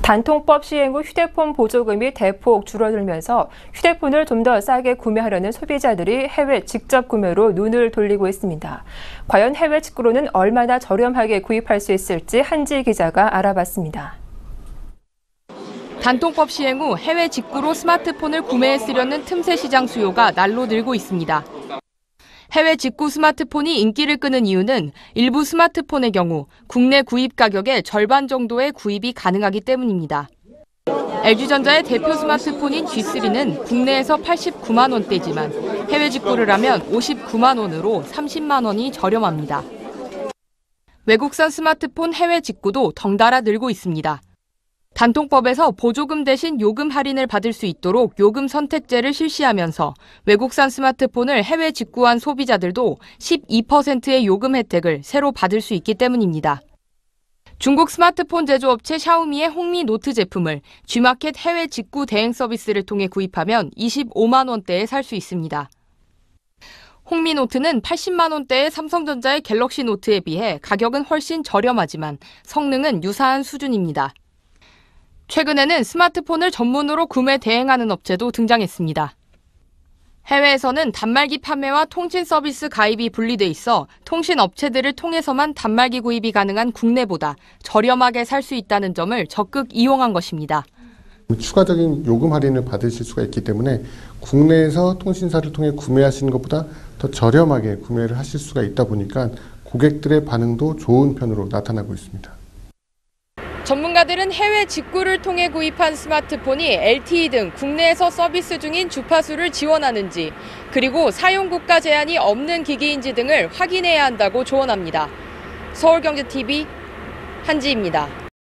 단통법 시행 후 휴대폰 보조금이 대폭 줄어들면서 휴대폰을 좀 더 싸게 구매하려는 소비자들이 해외 직접 구매로 눈을 돌리고 있습니다. 과연 해외 직구로는 얼마나 저렴하게 구입할 수 있을지 한지 기자가 알아봤습니다. 단통법 시행 후 해외 직구로 스마트폰을 구매해 쓰려는 틈새 시장 수요가 날로 늘고 있습니다. 해외 직구 스마트폰이 인기를 끄는 이유는 일부 스마트폰의 경우 국내 구입 가격의 절반 정도의 구입이 가능하기 때문입니다. LG전자의 대표 스마트폰인 G3는 국내에서 89만 원대지만 해외 직구를 하면 59만 원으로 30만 원이 저렴합니다. 외국산 스마트폰 해외 직구도 덩달아 늘고 있습니다. 단통법에서 보조금 대신 요금 할인을 받을 수 있도록 요금 선택제를 실시하면서 외국산 스마트폰을 해외 직구한 소비자들도 12%의 요금 혜택을 새로 받을 수 있기 때문입니다. 중국 스마트폰 제조업체 샤오미의 홍미 노트 제품을 G마켓 해외 직구 대행 서비스를 통해 구입하면 25만 원대에 살 수 있습니다. 홍미 노트는 80만 원대의 삼성전자의 갤럭시 노트에 비해 가격은 훨씬 저렴하지만 성능은 유사한 수준입니다. 최근에는 스마트폰을 전문으로 구매 대행하는 업체도 등장했습니다. 해외에서는 단말기 판매와 통신 서비스 가입이 분리돼 있어 통신 업체들을 통해서만 단말기 구입이 가능한 국내보다 저렴하게 살 수 있다는 점을 적극 이용한 것입니다. 추가적인 요금 할인을 받으실 수가 있기 때문에 국내에서 통신사를 통해 구매하시는 것보다 더 저렴하게 구매를 하실 수가 있다 보니까 고객들의 반응도 좋은 편으로 나타나고 있습니다. 전문가들은 해외 직구를 통해 구입한 스마트폰이 LTE 등 국내에서 서비스 중인 주파수를 지원하는지, 그리고 사용 국가 제한이 없는 기기인지 등을 확인해야 한다고 조언합니다. 서울경제TV 한지입니다.